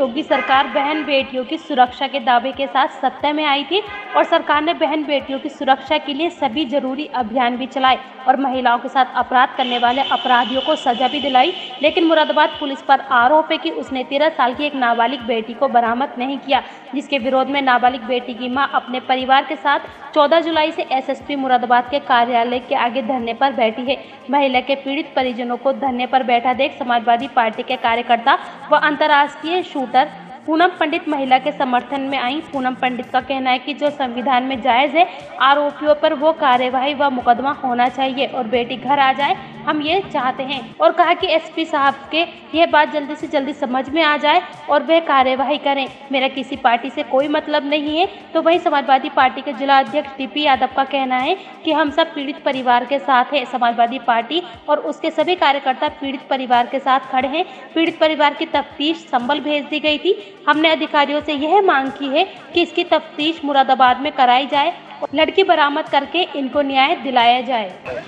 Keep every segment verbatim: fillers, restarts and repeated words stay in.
योगी सरकार बहन बेटियों की सुरक्षा के दावे के साथ सत्ता में आई थी और सरकार ने बहन बेटियों की सुरक्षा के लिए सभी जरूरी अभियान भी चलाए और महिलाओं के साथ अपराध करने वाले अपराधियों को सजा भी दिलाई। लेकिन मुरादाबाद पुलिस पर आरोप है कि उसने तेरह साल की एक नाबालिग बेटी को बरामद नहीं किया, जिसके विरोध में नाबालिग बेटी की मां अपने परिवार के साथ चौदह जुलाई से एसएसपी मुरादाबाद के कार्यालय के आगे धरने पर बैठी है। महिला के पीड़ित परिजनों को धरने पर बैठा देख समाजवादी पार्टी के कार्यकर्ता व अंतर्राष्ट्रीय शूटर पूनम पंडित महिला के समर्थन में आई। पूनम पंडित का कहना है कि जो संविधान में जायज़ है, आरोपियों पर वो कार्यवाही व मुकदमा होना चाहिए और बेटी घर आ जाए, हम ये चाहते हैं। और कहा कि एसपी साहब के यह बात जल्दी से जल्दी समझ में आ जाए और वह कार्यवाही करें। मेरा किसी पार्टी से कोई मतलब नहीं है। तो वहीं समाजवादी पार्टी के जिला अध्यक्ष टीपी यादव का कहना है कि हम सब पीड़ित परिवार के साथ है। समाजवादी पार्टी और उसके सभी कार्यकर्ता पीड़ित परिवार के साथ खड़े हैं। पीड़ित परिवार की तफ्तीश संभल भेज दी गई थी। हमने अधिकारियों से यह मांग की है कि इसकी तफ्तीश मुरादाबाद में कराई जाए, लड़की बरामद करके इनको न्याय दिलाया जाए।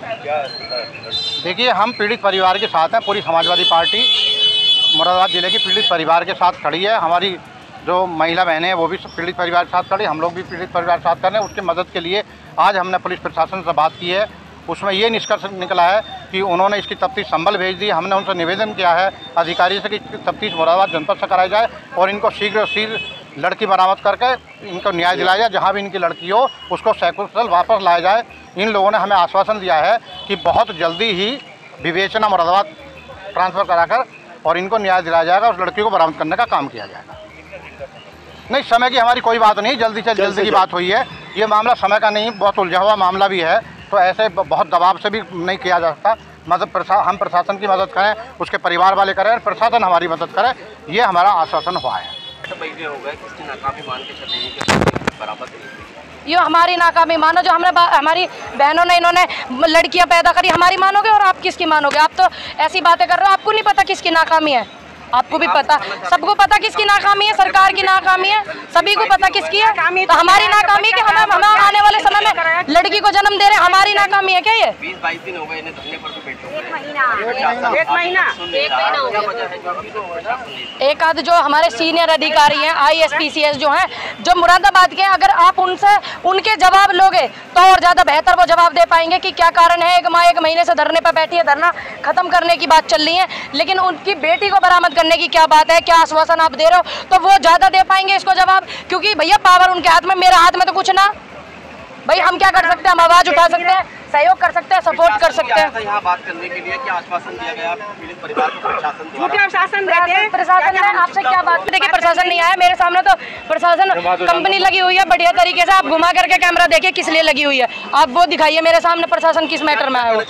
देखिए, हम पीड़ित परिवार के साथ हैं। पूरी समाजवादी पार्टी मुरादाबाद जिले की पीड़ित परिवार के साथ खड़ी है। हमारी जो महिला बहनें हैं वो भी पीड़ित परिवार के साथ खड़ी, हम लोग भी पीड़ित परिवार के साथ खड़े हैं। उसकी मदद के लिए आज हमने पुलिस प्रशासन से बात की है। उसमें ये निष्कर्ष निकला है कि उन्होंने इसकी तफ्तीश संभल भेज दी। हमने उनसे निवेदन किया है अधिकारी से कि तफ्तीश मुरादाबाद जनपद से कराई जाए और इनको शीघ्र शीघ्र लड़की बरामद करके इनको न्याय दिलाया जाए। जहाँ भी इनकी लड़की हो उसको सकुशल वापस लाया जाए। इन लोगों ने हमें आश्वासन दिया है कि बहुत जल्दी ही विवेचना मुरादाबाद ट्रांसफ़र कराकर और इनको न्याय दिलाया जाएगा और लड़की को बरामद करने का काम किया जाएगा। नहीं, समय की हमारी कोई बात नहीं, जल्दी से जल्दी की बात हुई है। ये मामला समय का नहीं, बहुत उलझा हुआ मामला भी है, तो ऐसे बहुत दबाव से भी नहीं किया जा सकता। मतलब प्रशा हम प्रशासन की मदद करें, उसके परिवार वाले करें, प्रशासन हमारी मदद करे, ये हमारा आश्वासन हुआ है। ये हमारी नाकामी मानो, जो हमने हमारी बहनों ने इन्होंने लड़कियां पैदा करी, हमारी मानोगे और आप किसकी मानोगे? आप तो ऐसी बातें कर रहे हो, आपको नहीं पता किसकी नाकामी है। आपको भी पता, सबको पता किसकी नाकामी है, सरकार की नाकामी है, सभी को पता किसकी है। तो हमारी नाकामी है कि हम हम आने वाले समय में लड़की को जन्म दे रहे हैं, हमारी नाकामी है क्या? ये बीस बाईस दिन हो गए इन्हें धरने पर भी बैठे एक महीना एक महीना एक आध जो हमारे सीनियर अधिकारी हैं, I S P C S जो हैं, जो मुरादाबाद के, अगर आप उनसे उनके जवाब लोगे तो और ज़्यादा बेहतर वो जवाब दे पाएंगे कि क्या कारण है। एक माँ एक महीने से धरने पर बैठी है, धरना खत्म करने की बात चल रही है, लेकिन उनकी बेटी को बरामद करने की क्या बात है, क्या आश्वासन आप दे रहे हो, तो वो ज़्यादा दे पाएंगे इसको जवाब। क्योंकि भैया पावर उनके हाथ में, मेरे हाथ में तो कुछ ना। भाई हम क्या कर सकते हैं? हम आवाज़ उठा सकते हैं, सहयोग कर सकते हैं, सपोर्ट कर सकते हैं। यहाँ बात करने के लिए क्या आश्वासन दिया गया पीड़ित परिवार को? प्रशासन प्रशासन प्रशासन ने आपसे क्या बात? देखिए, प्रशासन नहीं आया मेरे सामने, तो प्रशासन कंपनी लगी हुई है बढ़िया तरीके से। आप घुमा करके कैमरा देखिए किस लिए लगी हुई है, आप वो दिखाइए मेरे सामने प्रशासन किस मैटर में आया हो।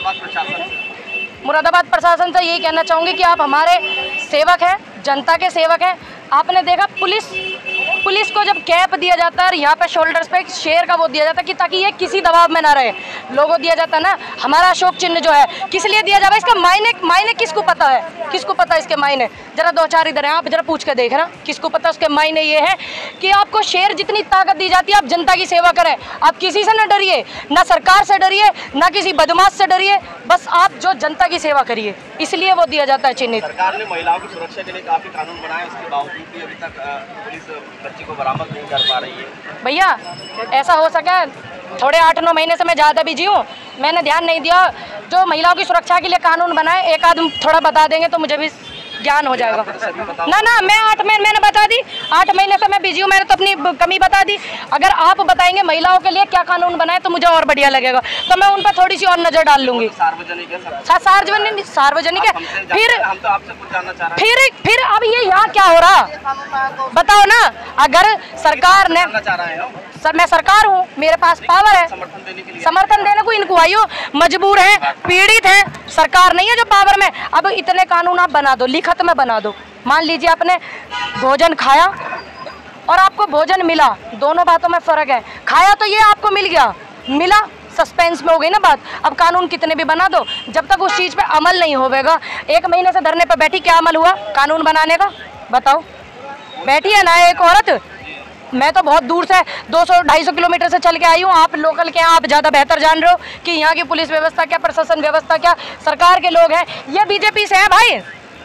मुरादाबाद प्रशासन से यही कहना चाहूँगी कि आप हमारे सेवक हैं, जनता के सेवक हैं। आपने देखा पुलिस पुलिस को जब कैप दिया जाता है और यहाँ पे शोल्डर्स पे शेर का वो दिया जाता है कि ताकि ये किसी दबाव में ना रहे, लोगों दिया जाता है ना हमारा अशोक चिन्ह जो है, किस लिए दिया जाता है? इसका मायने मायने किसको पता है? किसको पता है इसके मायने? जरा दो चार इधर हैं, आप जरा पूछ के देख रहे हैं किसको पता। उसके मायने ये है कि आपको शेर जितनी ताकत दी जाती है, आप जनता की सेवा करें। आप किसी से न डरिए, ना सरकार से डरिए, ना किसी बदमाश से डरिए, बस आप जो जनता की सेवा करिए, इसलिए वो दिया जाता है चिन्हित। सरकार ने महिलाओं की सुरक्षा के लिए काफी कानून बनाए, उसके बावजूद भी अभी तक पुलिस बच्ची को बरामद नहीं कर पा रही है। भैया ऐसा हो सके, थोड़े आठ नौ महीने से मैं ज़्यादा बिजी हूँ, मैंने ध्यान नहीं दिया। जो महिलाओं की सुरक्षा के लिए कानून बनाए, एक आदमी थोड़ा बता देंगे तो मुझे भी ज्ञान हो जाएगा। ना ना मैं आठ महीने मैंने बता दी, आठ महीने से मैं बिजी हूँ, मैंने तो अपनी कमी बता दी। अगर आप बताएंगे महिलाओं के लिए क्या कानून बनाए तो मुझे और बढ़िया लगेगा, तो मैं उन पर थोड़ी सी और नजर डाल लूंगी। सार्वजनिक है, सार्वजनिक सार्वजनिक है। फिर हम तो आपसे कुछ जानना चाह रहे फिर फिर अब ये यहाँ क्या हो रहा बताओ ना। अगर सरकार ने, सर मैं सरकार हूँ, मेरे पास पावर है, समर्थन देने के लिए समर्थन देने को इनको आइयो, मजबूर हैं, पीड़ित हैं, सरकार नहीं है जो पावर में। अब इतने कानून आप बना दो, लिखत में बना दो। मान लीजिए आपने भोजन खाया और आपको भोजन मिला, दोनों बातों में फ़र्क है। खाया तो ये आपको मिल गया, मिला सस्पेंस में हो गई ना बात। अब कानून कितने भी बना दो, जब तक उस चीज़ पे अमल नहीं होगा। एक महीने से धरने पे बैठी, क्या अमल हुआ कानून बनाने का? बताओ, बैठी है ना एक औरत। मैं तो बहुत दूर से दो सौ ढाई सौ किलोमीटर से चल के आई हूँ। आप लोकल के हैं, आप ज़्यादा बेहतर जान रहे हो कि यहाँ की पुलिस व्यवस्था क्या, प्रशासन व्यवस्था क्या, सरकार के लोग हैं। ये बीजेपी से है भाई,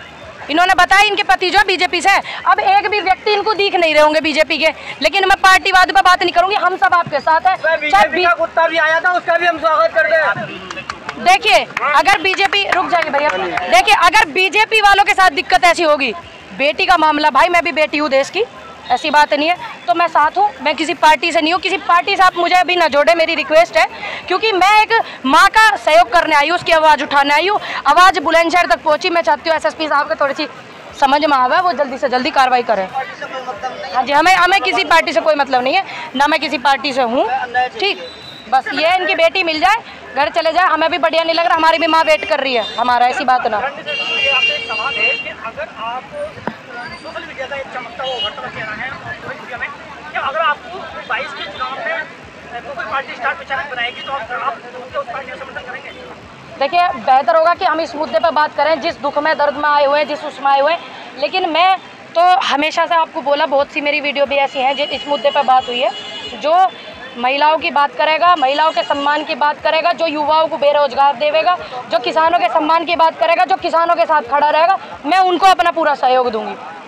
इन्होंने बताया इनके पति जो बीजेपी से है। अब एक भी व्यक्ति इनको दिख नहीं रहे होंगे बीजेपी के, लेकिन मैं पार्टीवाद पे बात नहीं करूंगी, हम सब आपके साथ है। बीजेपी का कुत्ता भी आया था, उसका भी हम स्वागत करते हैं। देखिए अगर बीजेपी रुक जाएगी भैया, देखिए अगर बीजेपी वालों के साथ दिक्कत ऐसी होगी, बेटी का मामला, भाई मैं भी बेटी हूँ देश की, ऐसी बात नहीं है, तो मैं साथ हूँ, मैं किसी पार्टी से नहीं हूँ, किसी पार्टी से आप मुझे अभी ना जोड़े, मेरी रिक्वेस्ट है, क्योंकि मैं एक माँ का सहयोग करने आई हूँ, उसकी आवाज़ उठाने आई हूँ, आवाज़ बुलंदशहर तक पहुँची। मैं चाहती हूँ एसएसपी साहब को थोड़ी सी समझ में आवे, वो जल्दी से जल्दी कार्रवाई करें। हाँ जी, हमें हमें किसी पार्टी से कोई मतलब नहीं है, ना मैं किसी पार्टी से हूँ, ठीक, बस ये इनकी बेटी मिल जाए, घर चले जाए, हमें भी बढ़िया नहीं लग रहा, हमारी भी माँ वेट कर रही है हमारा, ऐसी बात ना। सोशल मीडिया का एक चमकता हुआ उभरता हुआ चेहरा है मीडिया में, कि अगर आपको बाईस के चुनाव में कोई पार्टी स्टार प्रचारक बनाएगी तो आप उस पार्टी का समर्थन करेंगे? देखिए बेहतर होगा कि हम इस मुद्दे पर बात करें, जिस दुख में दर्द में आए हुए हैं, जिस उसमें आए हुए हैं, लेकिन मैं तो हमेशा से आपको बोला, बहुत सी मेरी वीडियो भी ऐसी हैं जिस इस मुद्दे पर बात हुई है, जो महिलाओं की बात करेगा, महिलाओं के सम्मान की बात करेगा, जो युवाओं को बेरोजगार देवेगा, जो किसानों के सम्मान की बात करेगा, जो किसानों के साथ खड़ा रहेगा, मैं उनको अपना पूरा सहयोग दूंगी।